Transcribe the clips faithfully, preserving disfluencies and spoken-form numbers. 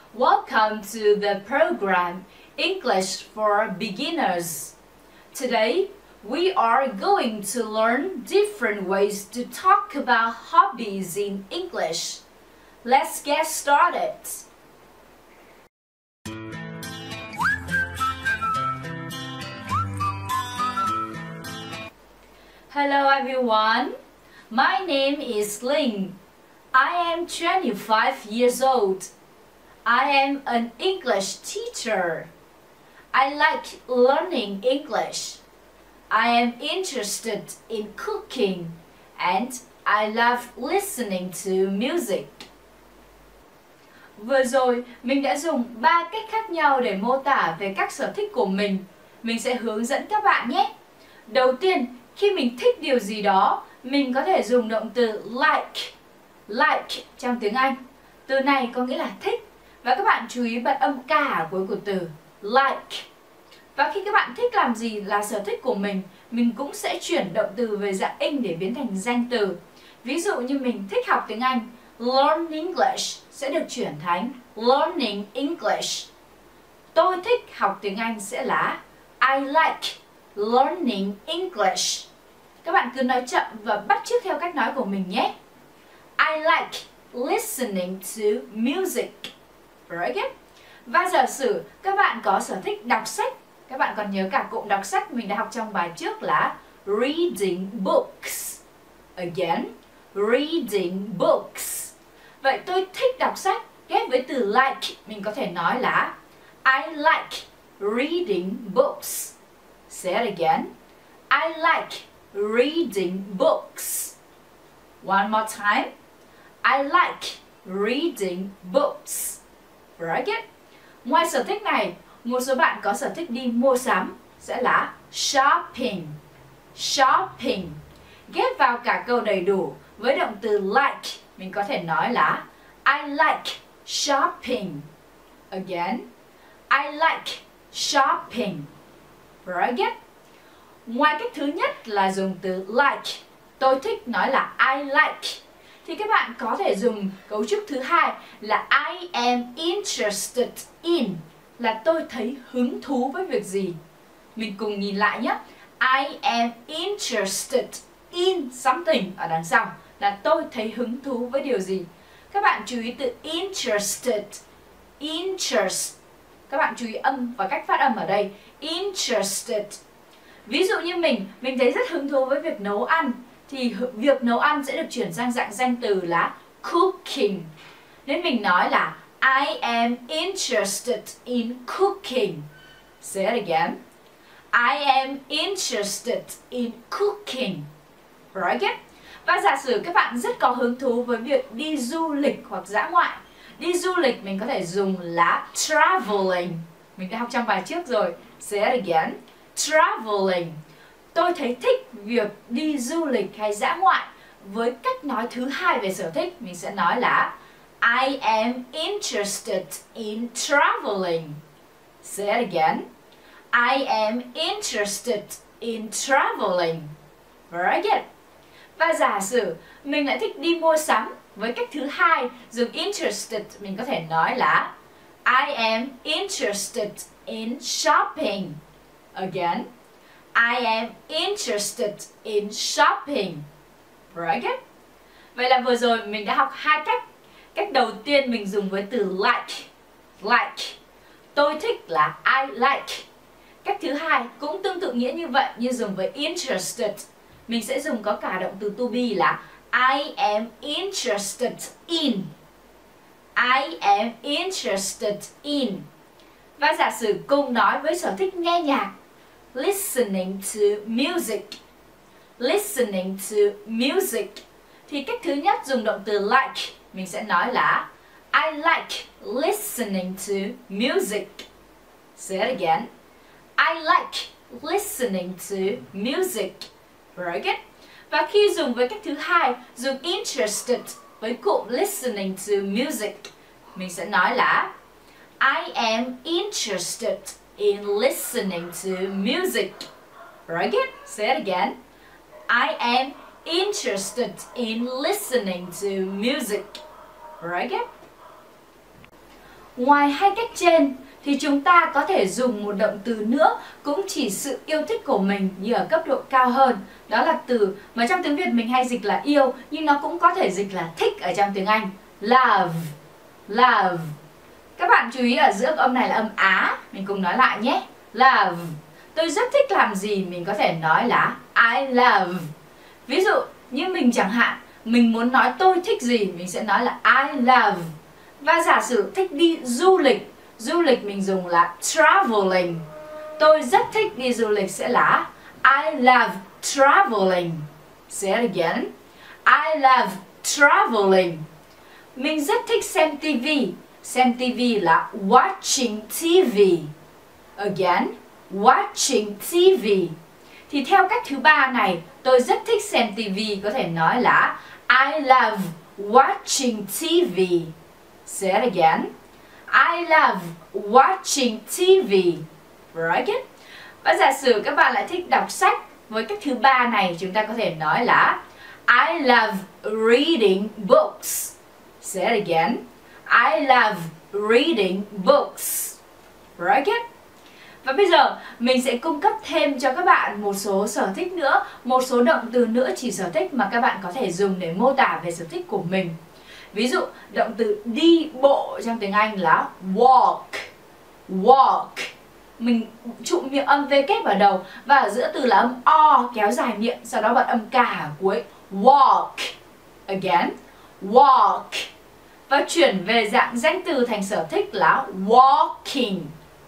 Welcome to the program English for Beginners. Today, we are going to learn different ways to talk about hobbies in English. Let's get started. Hello everyone, my name is Linh. I am twenty-five years old. I am an English teacher. I like learning English. I am interested in cooking and I love listening to music. Vừa rồi, mình đã dùng ba cách khác nhau để mô tả về các sở thích của mình. Mình sẽ hướng dẫn các bạn nhé. Đầu tiên, khi mình thích điều gì đó, mình có thể dùng động từ like. Like trong tiếng Anh. Từ này có nghĩa là thích. Và các bạn chú ý bật âm K ở cuối của từ like. Và khi các bạn thích làm gì là sở thích của mình, mình cũng sẽ chuyển động từ về dạng ing để biến thành danh từ. Ví dụ như mình thích học tiếng Anh, learn English sẽ được chuyển thành learning English. Tôi thích học tiếng Anh sẽ là I like learning English. Các bạn cứ nói chậm và bắt chước theo cách nói của mình nhé. I like listening to music. Very good. Và giả sử các bạn có sở thích đọc sách, các bạn còn nhớ cả cụm đọc sách mình đã học trong bài trước là reading books. Again, reading books. Vậy tôi thích đọc sách, ghép với từ like, mình có thể nói là I like reading books. Say it again. I like reading books. One more time. I like reading books. Very good. Ngoài sở thích này, một số bạn có sở thích đi mua sắm sẽ là shopping. Shopping. Ghép vào cả câu đầy đủ với động từ like, mình có thể nói là I like shopping. Again. I like shopping. Very good. Ngoài cách thứ nhất là dùng từ like, tôi thích nói là I like, thì các bạn có thể dùng cấu trúc thứ hai là I am interested in, là tôi thấy hứng thú với việc gì. Mình cùng nhìn lại nhé. I am interested in something ở đằng sau là tôi thấy hứng thú với điều gì. Các bạn chú ý từ interested, interest. Các bạn chú ý âm và cách phát âm ở đây. Interested. Ví dụ như mình, mình thấy rất hứng thú với việc nấu ăn, thì việc nấu ăn sẽ được chuyển sang dạng danh từ là cooking. Nên mình nói là I am interested in cooking. Say it again. I am interested in cooking. Very good. Và giả sử các bạn rất có hứng thú với việc đi du lịch hoặc dã ngoại. Đi du lịch mình có thể dùng là traveling. Mình đã học trong bài trước rồi. Say it again. Traveling. Tôi thấy thích việc đi du lịch hay dã ngoại. Với cách nói thứ hai về sở thích, mình sẽ nói là I am interested in traveling. Say it again. I am interested in traveling. Very good. Và giả sử mình lại thích đi mua sắm, với cách thứ hai dùng interested, mình có thể nói là I am interested in shopping. Again. I am interested in shopping. Very good. Vậy là vừa rồi mình đã học hai cách. Cách đầu tiên mình dùng với từ like. Like. Tôi thích là I like. Cách thứ hai cũng tương tự nghĩa như vậy, như dùng với interested. Mình sẽ dùng có cả động từ to be là I am interested in. I am interested in. Và giả sử cùng nói với sở thích nghe nhạc, listening to music. Listening to music. Thì cách thứ nhất dùng động từ like, mình sẽ nói là I like listening to music. Say it again. I like listening to music. Very good. Và khi dùng với cách thứ hai, dùng interested với cụm listening to music, mình sẽ nói là I am interested in listening to music. Very good. Say it again. I am interested in listening to music. Very good. Ngoài hai cách trên thì chúng ta có thể dùng một động từ nữa cũng chỉ sự yêu thích của mình như ở cấp độ cao hơn. Đó là từ mà trong tiếng Việt mình hay dịch là yêu, nhưng nó cũng có thể dịch là thích ở trong tiếng Anh. Love, love. Các bạn chú ý ở giữa âm này là âm Á. Mình cùng nói lại nhé. Love. Tôi rất thích làm gì, mình có thể nói là I love. Ví dụ như mình chẳng hạn, mình muốn nói tôi thích gì, mình sẽ nói là I love. Và giả sử thích đi du lịch, du lịch mình dùng là traveling. Tôi rất thích đi du lịch sẽ là I love traveling. Say it again. I love traveling. Mình rất thích xem ti vi. Xem ti vi là watching ti vi. Again, watching ti vi. Thì theo cách thứ ba này, tôi rất thích xem ti vi có thể nói là I love watching ti vi. Say it again. I love watching ti vi. Right? Và giả sử các bạn lại thích đọc sách, với cách thứ ba này chúng ta có thể nói là I love reading books. Say it again. I love reading books. Right? Và bây giờ mình sẽ cung cấp thêm cho các bạn một số sở thích nữa, một số động từ nữa chỉ sở thích mà các bạn có thể dùng để mô tả về sở thích của mình. Ví dụ, động từ đi bộ trong tiếng Anh là walk. Walk. Mình trụm miệng âm V kép vào đầu và ở giữa từ là âm O kéo dài miệng, sau đó bật âm K ở cuối. Walk. Again. Walk. Và chuyển về dạng danh từ thành sở thích là walking.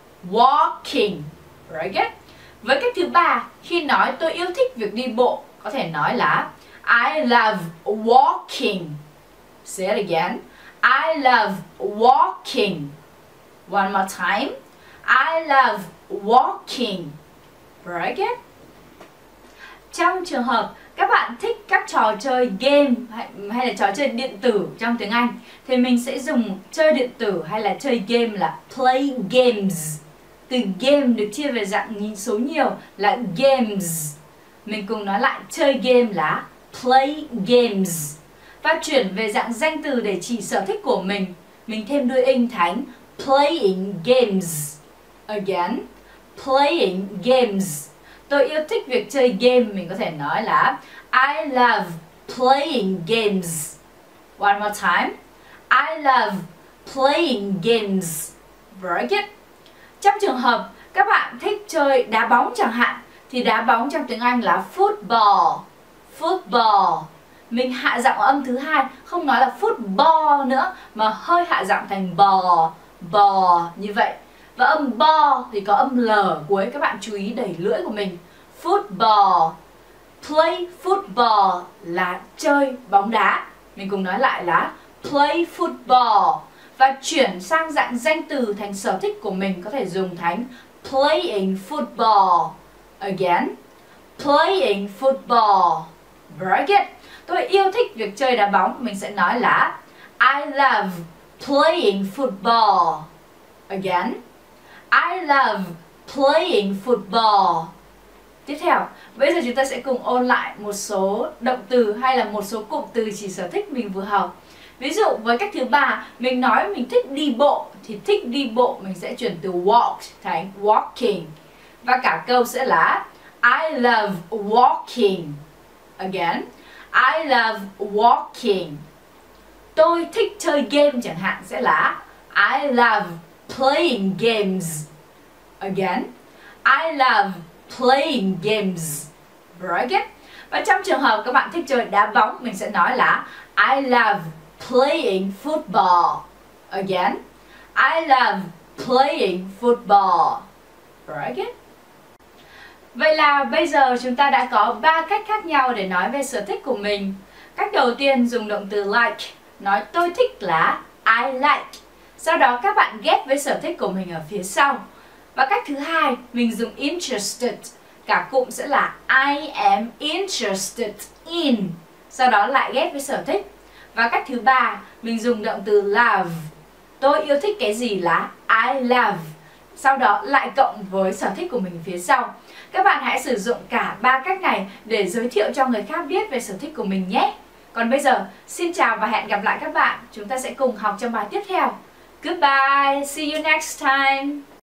Walking. Right? Với cách thứ ba, khi nói tôi yêu thích việc đi bộ, có thể nói là I love walking. Say it again. I love walking. One more time. I love walking. Right? Trong trường hợp các bạn thích các trò chơi game hay, hay là trò chơi điện tử trong tiếng Anh thì mình sẽ dùng chơi điện tử hay là chơi game là play games. Từ game được chia về dạng số nhiều là games. Mình cùng nói lại chơi game là play games. Và chuyển về dạng danh từ để chỉ sở thích của mình, mình thêm đuôi inh thành playing games. Again, playing games. Tôi yêu thích việc chơi game, mình có thể nói là I love playing games. One more time. I love playing games. Very good. Trong trường hợp các bạn thích chơi đá bóng chẳng hạn, thì đá bóng trong tiếng Anh là football. Football. Mình hạ giọng âm thứ hai, không nói là football nữa, mà hơi hạ giọng thành bò, bò như vậy. Và âm bo thì có âm L cuối, các bạn chú ý đẩy lưỡi của mình. Football. Play football là chơi bóng đá. Mình cùng nói lại là play football. Và chuyển sang dạng danh từ thành sở thích của mình có thể dùng thành playing football. Again, playing football. Very good. Tôi yêu thích việc chơi đá bóng, mình sẽ nói là I love playing football. Again, I love playing football. Tiếp theo, bây giờ chúng ta sẽ cùng ôn lại một số động từ hay là một số cụm từ chỉ sở thích mình vừa học. Ví dụ với cách thứ ba, mình nói mình thích đi bộ thì thích đi bộ mình sẽ chuyển từ walk thành walking. Và cả câu sẽ là I love walking. Again, I love walking. Tôi thích chơi game chẳng hạn sẽ là I love playing games. Again, I love playing games. Very good. Và trong trường hợp các bạn thích chơi đá bóng, mình sẽ nói là I love playing football. Again, I love playing football. Very good. Vậy là bây giờ chúng ta đã có ba cách khác nhau để nói về sở thích của mình. Cách đầu tiên dùng động từ like, nói tôi thích là I like. Sau đó các bạn ghép với sở thích của mình ở phía sau. Và cách thứ hai, mình dùng interested. Cả cụm sẽ là I am interested in. Sau đó lại ghép với sở thích. Và cách thứ ba, mình dùng động từ love. Tôi yêu thích cái gì là I love. Sau đó lại cộng với sở thích của mình phía sau. Các bạn hãy sử dụng cả ba cách này để giới thiệu cho người khác biết về sở thích của mình nhé. Còn bây giờ, xin chào và hẹn gặp lại các bạn. Chúng ta sẽ cùng học trong bài tiếp theo. Goodbye, see you next time.